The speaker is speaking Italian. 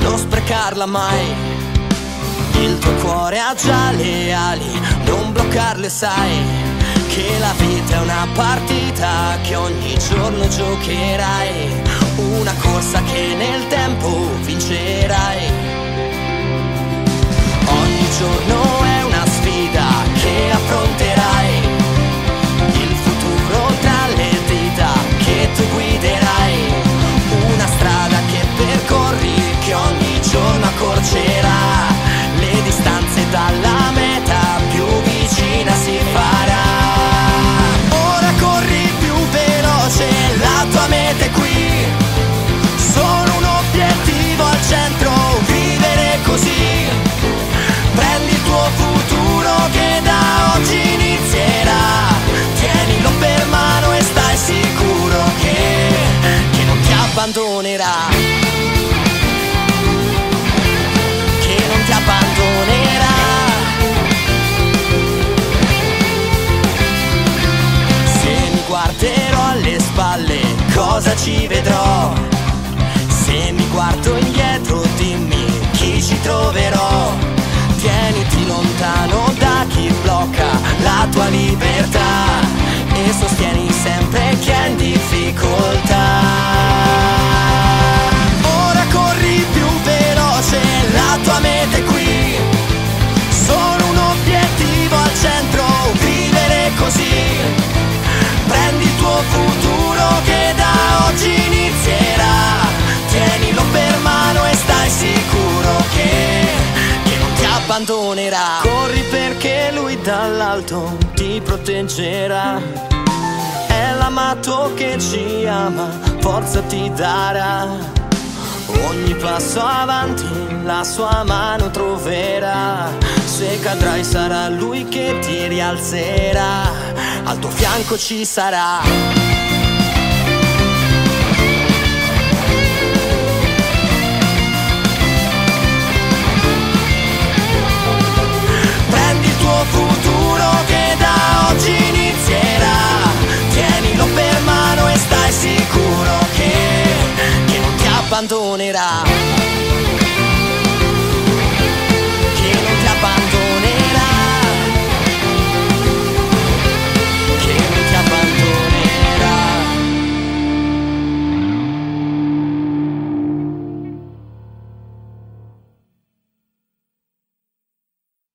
non sprecarla mai. Il tuo cuore ha già le ali, non bloccarle, sai che la vita è una partita che ogni giorno giocherai, una corsa che nel tempo vincerai. Ogni giorno è una sfida che affronterai, il futuro tra le dita che tu guiderai, una strada che percorri che ogni giorno accorcerà, le distanze dalla meta più vicina si farà. Ora corri più veloce, la tua meta è qui, solo un obiettivo al centro, vivere così. Prendi il tuo futuro che da oggi inizierà, tienilo per mano e stai sicuro che non ti abbandonerà, che non ti abbandonerà. Se mi guarderò alle spalle, cosa ci vedrò? Se mi guardo indietro, dimmi chi ci troverò. Tieniti lontano da chi blocca la tua libertà e sostieni sempre chi è in difficoltà. Ora corri più veloce, la tua meta è qui, solo un obiettivo al centro, vivere così. Prendi il tuo futuro che da oggi inizierà, tienilo per mano e stai sicuro che non ti abbandonerà. Corri perché lui dall'alto ti proteggerà, è l'amato che ci ama, forza ti darà. Ogni passo avanti la sua mano troverà, se cadrai sarà lui che ti rialzerà, al tuo fianco ci sarà. Futuro che da oggi inizierà, tienilo per mano e stai sicuro che non ti abbandonerà.